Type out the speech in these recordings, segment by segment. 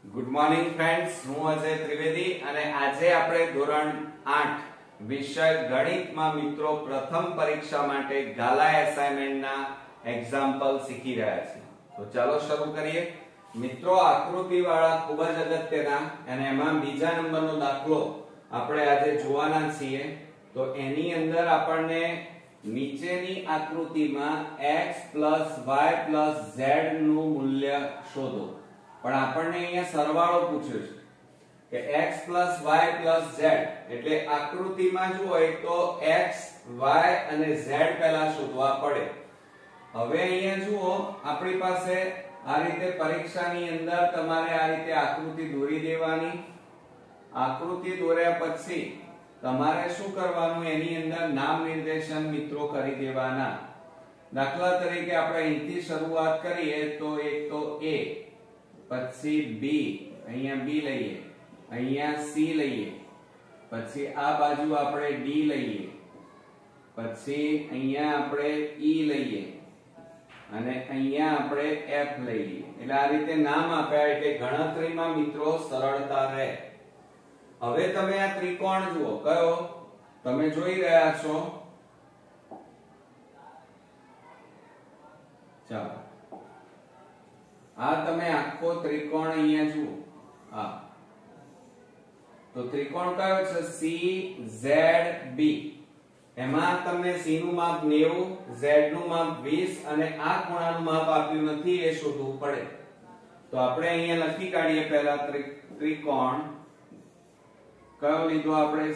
Good morning friends, હું અજય ત્રિવેદી અને આજે આપણે ધોરણ 8 વિષય ગણિતમાં મિત્રો પ્રથમ પરીક્ષા માટે ગાલા એસાઇનમેન્ટના એક્ઝામ્પલ શીખી રહ્યા છીએ. તો ચાલો શરૂ કરીએ. મિત્રો, આકૃતિવાળા ખૂબ જ અગત્યના અને એમાં બીજા નંબરનો દાખલો આપણે આજે જોવાના છીએ. તો એની અંદર આપણને નીચેની આકૃતિમાં x y z નું મૂલ્ય શોધો. પણ આપણને અહીંયા સરવાળો પૂછ્યો છે કે x y z એટલે આકૃતિમાં જુઓ તો x y અને z પહેલા શોધવા પડે. હવે અહીંયા જુઓ, આપણી પાસે આ રીતે પરીક્ષાની અંદર તમારે આ રીતે આકૃતિ દોરી દેવાની. આકૃતિ દોર્યા પછી તમારે શું કરવાનું, એની અંદર નામ નિર્દેશન મિત્રો કરી દેવાના. દાખલા તરીકે આપણે અહીંથી શરૂઆત કરીએ તો એક તો a, પછી b, અહીંયા b લઈએ, અહીંયા c લઈએ, પછી આ બાજુ આપણે d લઈએ, પછી અહીંયા આપણે e લઈએ અને અહીંયા આપણે f લઈએ. એટલે આ રીતે નામ આપ્યા એટલે ગણતરીમાં મિત્રો સરળતા રહે. હવે તમે આ ત્રિકોણ જુઓ, કયો તમે જોઈ રહ્યા છો? ચાલો, આ તમે આખો ત્રિકોણ અહીંયા જુઓ. આ તો ત્રિકોણ કયો છે? CZB. એમાં તમને C નું માપ 90, Z નું માપ 20 અને આ ખૂણાનું માપ આપ્યું નથી, એ શોધવું પડે. તો આપણે અહીંયા લખી કાઢીએ. પહેલા ત્રિકોણ કયો લીધો આપણે?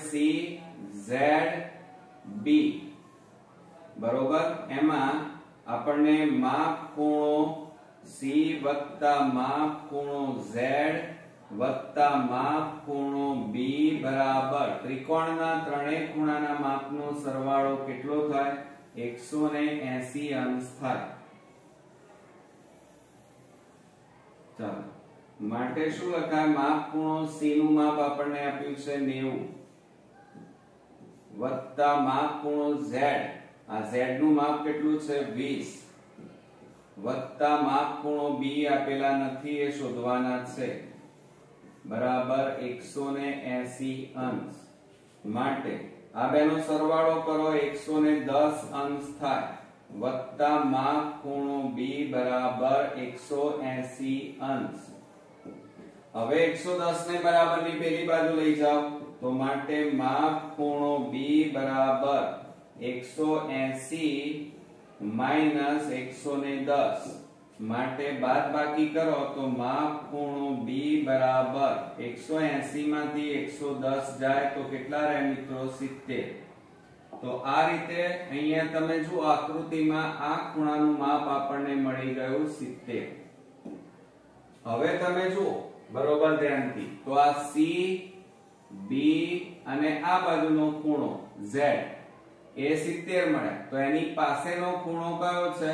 CZB. બરોબર. એમાં આપણને માપ ખૂણો C વત્તા માપ ખૂણો Z વત્તા માપ ખૂણો B બરાબર ત્રિકોણના ત્રણેય ખૂણાના માપનો સરવાળો કેટલો થાય? 180 અંશ થાય. ચાલો, માટે શું લખાય? માપ ખૂણો C નું માપ આપણને આપ્યું છે 90 વત્તા માપ ખૂણો Z, આ Z નું માપ કેટલું છે? 20 વત્તા માપ ખૂણો B આપેલા નથી, એ શોધવાના છે, બરાબર 180 અંશ. માટે આ બેનો સરવાળો કરો, 110 અંશ થાય વત્તા માપ ખૂણો B બરાબર 180 અંશ. હવે 110 ને બરાબરની પેલી બાજુ લઈ જાઓ તો માટે માપ ખૂણો B બરાબર 180 માઈનસ 110. માટે બાદબાકી કરો તો માપ ખૂણો B બરાબર 180 માંથી 110 જાય તો કેટલા રહે મિત્રો? 70. તો આ રીતે અહીંયા તમે જુઓ આકૃતિમાં આ ખૂણાનું માપ આપણને મળી ગયું 70. હવે તમે જુઓ બરોબર ધ્યાનથી, તો આ C, B અને આ બાજુનો ખૂણો Z એ 70 મળે. તો એની પાસેનો ખૂણો કયો છે?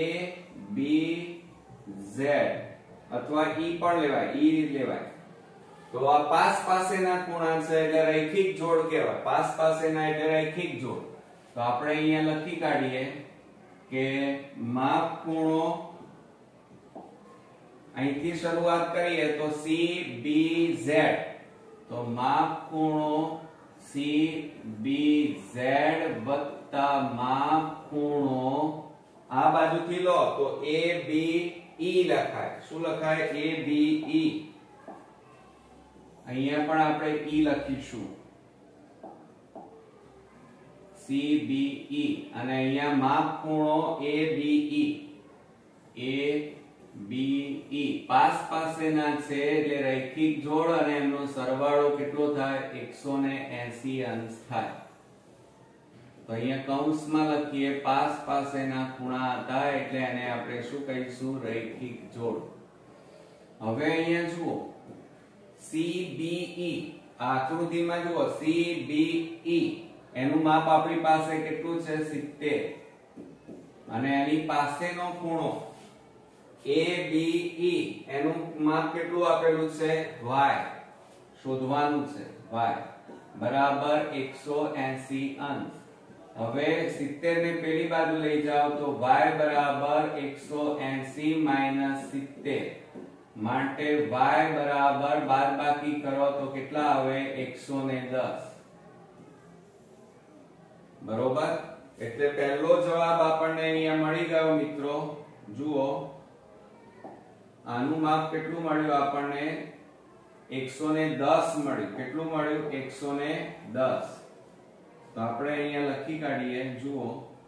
ABZ અથવા E પણ લેવાય, E લેવાય. તો આ પાસેના ખૂણા છે એટલે રૈખિક જોડ કહેવાય. પાસેના એટલે રૈખિક જોડ. તો આપણે અહીંયા લખી કાઢીએ કે માપ ખૂણો, અહીંથી શરૂઆત કરીએ તો CBZ. તો માપ ખૂણો CBZ વત્તા માપ ખૂણો આ બાજુથી લો તો ABE લખાય. શું લખાય? ABE. અહીંયા પણ આપણે E લખીશું, CBE. અને અહીંયા માપ ખૂણો ABE. ABE પાસેના છે એટલે રૈખિક જોડ અને એમનો સરવાળો કેટલો થાય? 180 અંશ થાય. તો અહીંયા કૌંસમાં લખીએ પાસેના ખૂણા હતા એટલે એને આપણે શું કહીશું? રૈખિક જોડ. હવે અહીંયા જુઓ CBE, આકૃતિમાં જુઓ CBE એનું માપ આપણી પાસે કેટલું છે? 70. અને એની પાસેનો ખૂણો ABE એનું માપ કેટલું આપેલું છે? y. શોધવાનું છે y બરાબર 180 અંશ. હવે 70 ને પેલી બાજુ લઈ જાઓ તો y બરાબર 180 માઈનસ 70 માટે y બરાબર બાદબાકી કરો તો કેટલા આવે 110 બરોબર એટલે પહેલો જવાબ આપણને અહીંયા મળી ગયો મિત્રો જુઓ આનું માપ કેટલું મળ્યું આપણને 110 મળ્યું કેટલું મળ્યું 110 તો આપણે અહીંયા લખી કાઢીએ જુઓ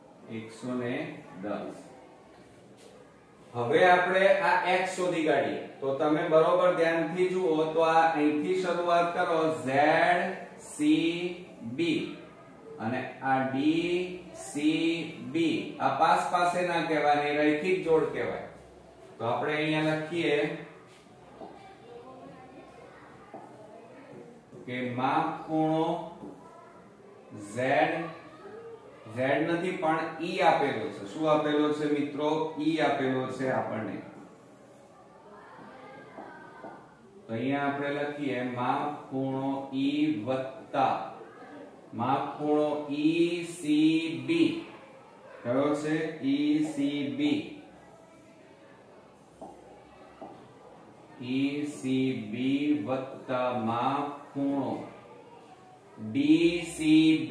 110 હવે આપણે આ x શોધી કાઢીએ તો તમે બરોબર ધ્યાનથી જુઓ તો આ અહીંથી શરૂઆત કરો z c b અને આ d c b આ પાસ પાસે ના કહેવાય રૈખિક જોડ કહેવાય તો આપણે અહીંયા લખીએ કે માપ ખૂણો z નથી પણ e આપેલો છે શું આપેલો છે મિત્રો e આપેલો છે આપણને તો અહીંયા આપણે લખીએ માપ ખૂણો e વત્તા માપ ખૂણો ECB કયો છે ECB વત્તા માપ ખૂણો DCB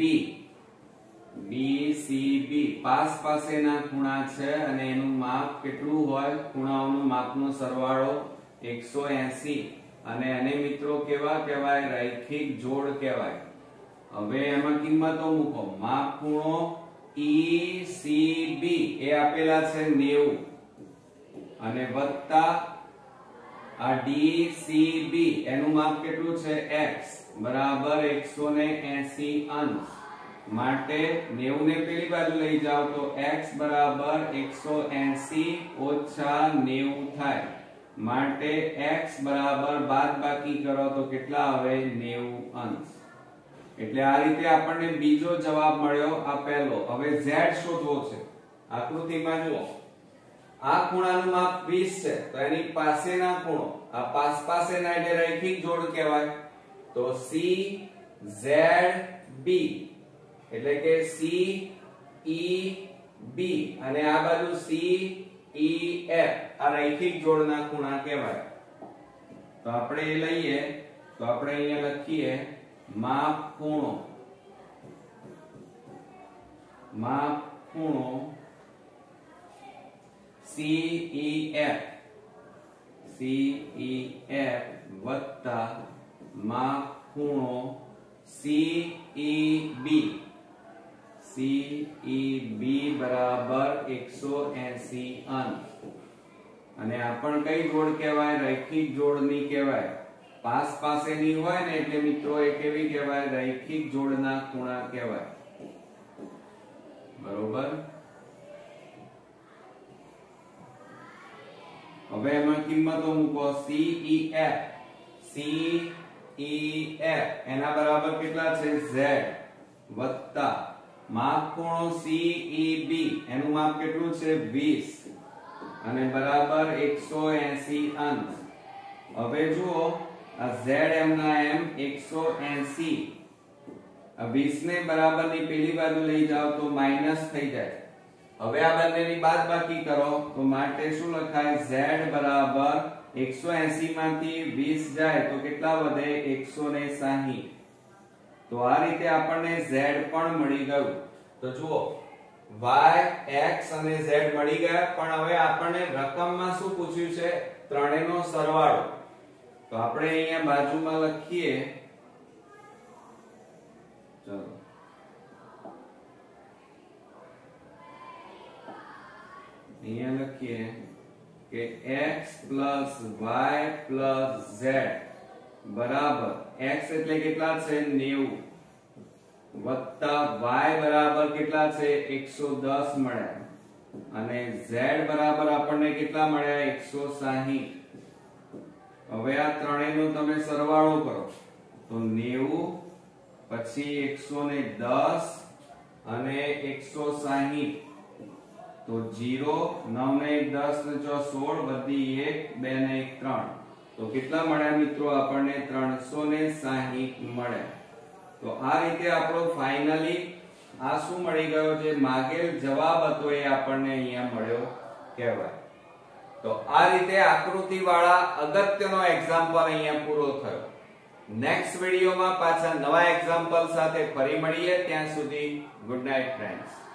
પાસ પાસેના ખૂણા છે અને એનું માપ કેટલું હોય ખૂણાઓનું માપનો સરવાળો 180 અને આને મિત્રો કેવા કહેવાય રૈખિક જોડ કહેવાય હવે એમાં કિંમતો મૂકો માપ ખૂણો ECB એ આપેલા છે 90 અને વત્તા આ DCB એનું માપ કેટલું છે x બરાબર 180 અંશ માટે 90 ને પેલી બાજુ લઈ જાઓ તો x બરાબર 180 ઓછા 90 થાય માટે x બરાબર બાદબાકી કરો તો કેટલા આવે 90 અંશ એટલે આ રીતે આપણને બીજો જવાબ મળ્યો આ પહેલો હવે z શોધવો છે આકૃતિમાં જુઓ આ ખૂણાનું માપ 20 છે તો એની પાસેના ખૂણો આ પાસેના એટલે રૈખિક જોડ કહેવાય તો CZB એટલે કે CEB અને આ બાજુ CEF આ રૈખિક જોડના ખૂણા કહેવાય તો આપણે એ લઈએ તો આપણે અહીંયા લખીએ માપ ખૂણો CEF વત્તા માપ ખૂણો CEB બરાબર 180 અંશ અને આ પણ કઈ જોડ કહેવાય રૈખિક જોડની કહેવાય પાસ પાસેની હોય ને એટલે મિત્રો એ કેવી કહેવાય રૈખિક જોડના ખૂણા કહેવાય બરોબર હવે એમાં કિંમતો મૂકો CEF એના બરાબર કેટલા છે z વત્તા માપ ખૂણો CEB એનું માપ કેટલું છે 20 અને બરાબર 180 અંશ હવે જુઓ આ z એમના એમ 180 આ 20 ને બરાબરની પેલી બાજુ લઈ જાઓ તો માઈનસ થઈ જાય હવે આ બંનેની બાદબાકી કરો તો માટે શું લખાય z બરાબર 180 માંથી 20 જાય તો કેટલા વધે 160 તો આ રીતે આપણને z પણ મળી ગયું તો જુઓ y x અને z મળી ગયા પણ હવે આપણને રકમમાં શું પૂછ્યું છે ત્રણેયનો સરવાળો તો આપણે અહીંયા બાજુમાં લખીએ ચલો અહીંયા લખીએ કે x plus y plus z બરાબર x એટલે કેટલા છે 90 વત્તા y બરાબર કેટલા છે 110 મળ્યા અને z બરાબર આપણને કેટલા મળ્યા 160 હવે આ ત્રણેયનો તમે સરવાળો કરો તો 90 પછી 110 અને 160 તો 0 9 ને 1 10 ને 16 બધી 1 2 ને 1 3 તો કેટલા મળ્યા મિત્રો આપણને 360 મળ્યા તો આ રીતે આપણો ફાઇનલી આ શું મળી ગયો છે માગેલ જવાબ હતો એ આપણને અહીંયા મળ્યો કહેવાય તો આ રીતે આકૃતિવાળા અગત્યનો એક્ઝામ્પલ અહીંયા પૂરો થયો. નેક્સ્ટ વિડિયોમાં પાછા નવા એક્ઝામ્પલ સાથે ફરી મળીએ. ત્યાં સુધી ગુડ નાઇટ ફ્રેન્ડ્સ.